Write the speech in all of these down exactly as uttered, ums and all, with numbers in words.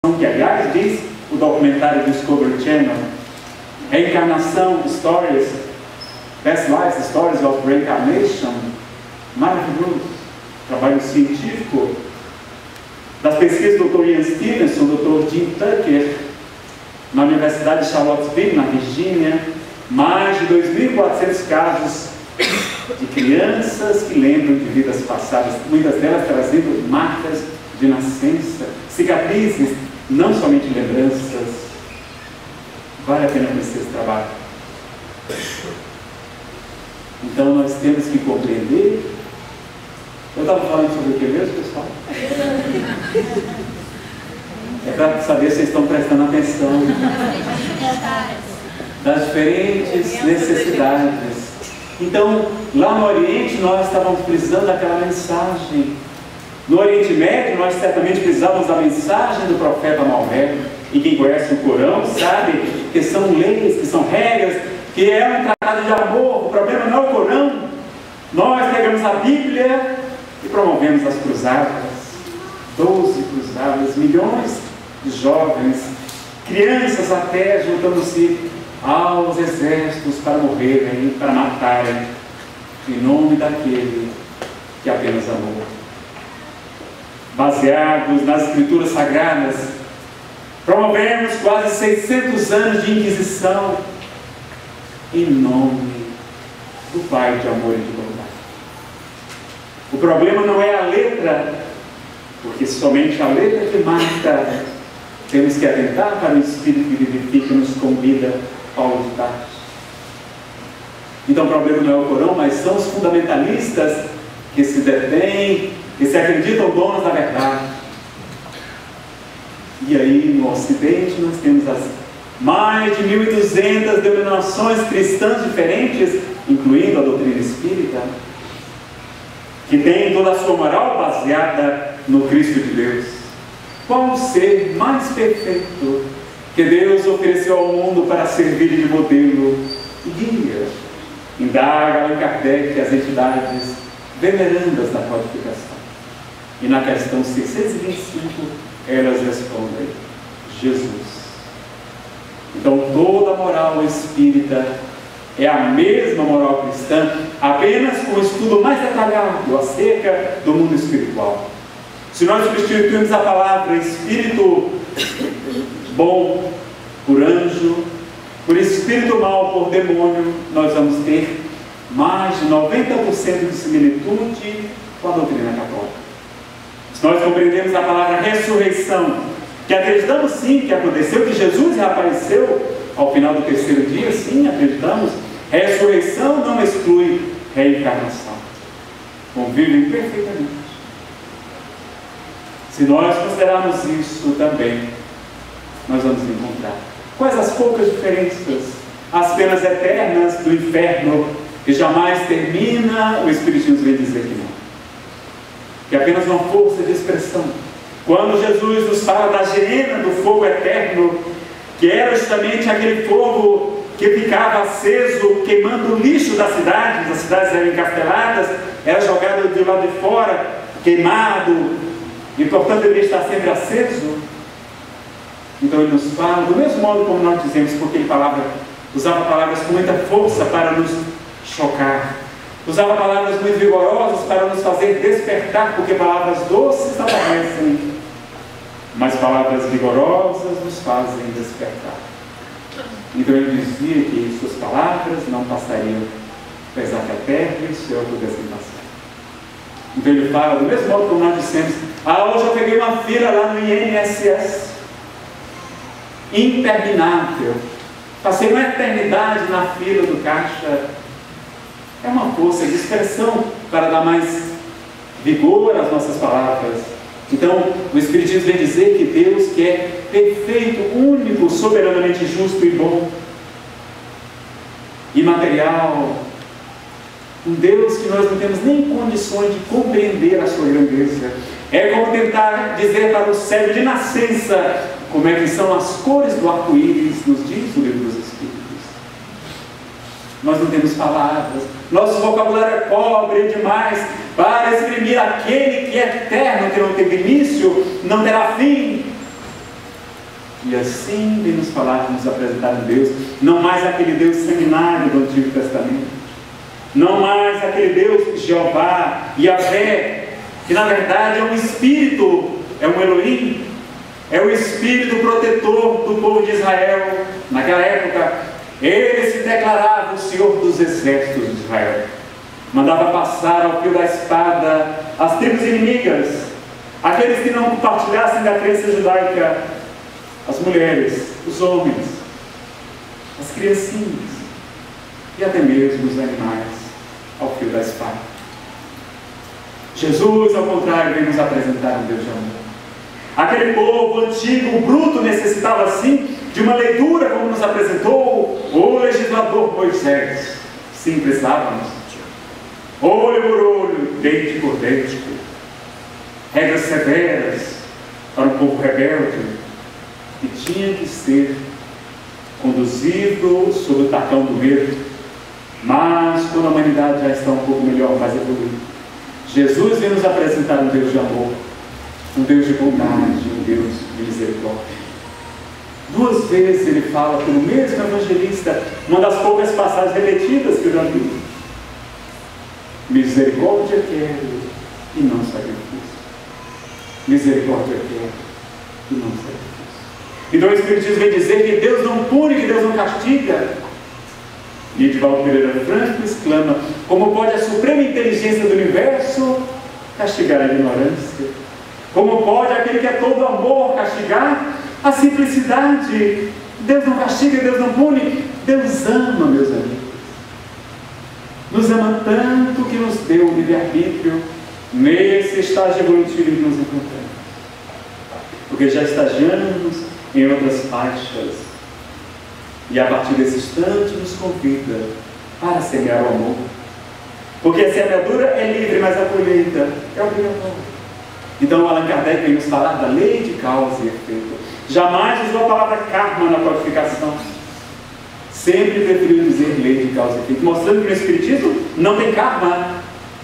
que aliás diz o documentário do Discovery Channel, Reencarnação Stories, Past Lives Stories of Reincarnation, maravilhoso, trabalho científico, das pesquisas do doutor Ian Stevenson, doutor Jim Tucker, na Universidade de Charlottesville, na Virgínia, mais de dois mil e quatrocentos casos de crianças que lembram de vidas passadas, muitas delas trazendo marcas de nascença, cicatrizes, não somente lembranças. Vale a pena conhecer esse trabalho. Então nós temos que compreender. Eu estava falando sobre o que mesmo, pessoal? É para saber se vocês estão prestando atenção das diferentes necessidades. Então, lá no Oriente, nós estávamos precisando daquela mensagem. No Oriente Médio, nós certamente precisávamos da mensagem do profeta Maomé. E quem conhece o Corão sabe que são leis, que são regras, que é um tratado de amor. O problema não é o Corão. Nós pegamos a Bíblia e promovemos as cruzadas. Doze cruzadas, milhões de jovens, crianças até, juntando-se aos exércitos para morrerem, para matarem, em nome daquele que apenas amou. Baseados nas Escrituras Sagradas, promovemos quase seiscentos anos de Inquisição, em nome do Pai de amor e de bondade. O problema não é a letra, porque somente a letra que mata. Temos que atentar para o Espírito que vivifica, nos convida Paulo de Tarso. Então o problema não é o Corão, mas são os fundamentalistas que se detêm, que se acreditam donos da verdade. E aí no Ocidente nós temos as mais de mil e duzentas denominações cristãs diferentes, incluindo a doutrina espírita, que tem toda a sua moral baseada no Cristo de Deus. Qual o ser mais perfeito que Deus ofereceu ao mundo para servir de modelo e guia? Indaga Allan Kardec as entidades venerandas da codificação. E na questão seiscentos e vinte e cinco, elas respondem: Jesus. Então toda a moral espírita é a mesma moral cristã, apenas com o estudo mais detalhado acerca do mundo espiritual. Se nós substituirmos a palavra espírito bom por anjo, por espírito mal por demônio, nós vamos ter mais de noventa por cento de similitude com a doutrina católica. Se nós compreendemos a palavra ressurreição, que acreditamos sim que aconteceu, que Jesus reapareceu ao final do terceiro dia, sim, acreditamos. Ressurreição não exclui reencarnação. Convivem perfeitamente. Se nós considerarmos isso também, nós vamos encontrar quais as poucas diferenças, as penas eternas do inferno, que jamais termina, o Espiritismo vem dizer que não, que é apenas uma força de expressão. Quando Jesus nos fala da geena do fogo eterno, que era justamente aquele fogo que ficava aceso, queimando o lixo das cidades, as cidades eram encasteladas, era jogado do lado de fora, queimado, e portanto deveria estar sempre aceso. Então ele nos fala, do mesmo modo como nós dizemos, porque ele falava, usava palavras com muita força para nos chocar, usava palavras muito vigorosas para nos fazer despertar, porque palavras doces aparecem, mas palavras vigorosas nos fazem despertar. Então ele dizia que suas palavras não passariam, apesar que a terra e o céu pudessem passar. Então ele fala, do mesmo modo como nós dissemos, ah, hoje eu peguei uma fila lá no I N S S, interminável, passei uma eternidade na fila do caixa. É uma força de expressão para dar mais vigor às nossas palavras. Então o Espiritismo vem dizer que Deus, que é perfeito, único, soberanamente justo e bom, imaterial, um Deus que nós não temos nem condições de compreender a sua grandeza. É como tentar dizer para o cego de nascença como é que são as cores do arco-íris, nos diz o Livro dos Espíritos. Nós não temos palavras, nosso vocabulário é pobre demais para exprimir aquele que é eterno, que não teve início, não terá fim. E assim vem nos falar, nos apresentar um Deus, não mais aquele Deus sanguinário do Antigo Testamento, não mais aquele Deus Jeová, Yahvé, que na verdade é um Espírito, é um Elohim, é o Espírito protetor do povo de Israel. Naquela época, ele se declarava o Senhor dos exércitos de Israel, mandava passar ao fio da espada as tribos inimigas, aqueles que não compartilhassem da crença judaica, as mulheres, os homens, as criancinhas e até mesmo os animais ao fio da espada. Jesus, ao contrário, vem nos apresentar um Deus de amor. Aquele povo antigo, bruto, necessitava sim de uma leitura, como nos apresentou o legislador Moisés. Sim, precisávamos. Olho por olho, dente por dente. Regras severas para um povo rebelde, que tinha que ser conduzido sob o tacão do medo. Mas quando a humanidade já está um pouco melhor, mais evoluída, Jesus vem nos apresentar um Deus de amor, um Deus de bondade, um Deus de misericórdia. Duas vezes ele fala pelo mesmo evangelista, uma das poucas passagens repetidas que eu já vi: misericórdia quero e não sacrifício. Misericórdia quero e não sacrifício. Então o Espiritismo vem dizer que Deus não pune, que Deus não castiga. E Edivaldo Pereira Franco exclama: como pode a suprema inteligência do universo castigar a ignorância? Como pode aquele que é todo amor castigar a simplicidade? Deus não castiga, Deus não pune. Deus ama, meus amigos. Nos ama tanto que nos deu o livre-arbítrio nesse estágio evolutivo em que nos encontramos. Porque já estagiamos em outras faixas, e a partir desse instante nos convida para semear o amor, porque a semeadura é livre, mas a colheita é obrigatória. Então Allan Kardec vem nos falar da lei de causa e efeito. Jamais usou a palavra karma na codificação, sempre preferiu dizer lei de causa e efeito, mostrando que no Espiritismo não tem karma.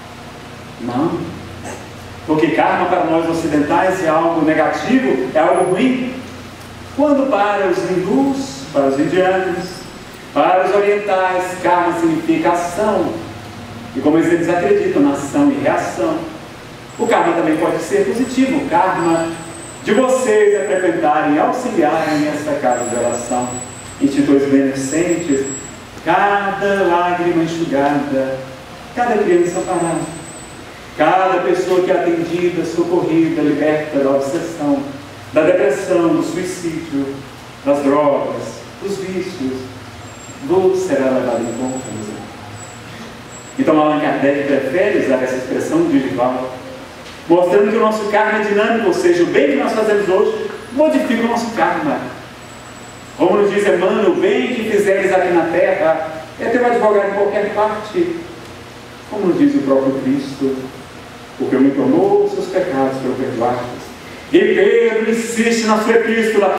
Não, porque karma para nós ocidentais é algo negativo, é algo ruim. Quando para os hindus, para os indianos, para os orientais, karma significa ação. E como eles acreditam na ação e reação, o karma também pode ser positivo. O karma de vocês é frequentarem e auxiliarem essa casa de oração, instituições beneficentes, cada lágrima enxugada, cada criança parada, cada pessoa que é atendida, socorrida, liberta da obsessão, da depressão, do suicídio, das drogas, dos vícios, tudo será levado em conta, meus amigos. Então Allan Kardec prefere usar essa expressão de Edivaldo, mostrando que o nosso karma é dinâmico, ou seja, o bem que nós fazemos hoje modifica o nosso karma. Como nos diz Emmanuel, o bem que fizeres aqui na terra é teu advogado em qualquer parte. Como nos diz o próprio Cristo, porque muito amor, os seus pecados foram perdoados. E Pedro insiste na sua epístola: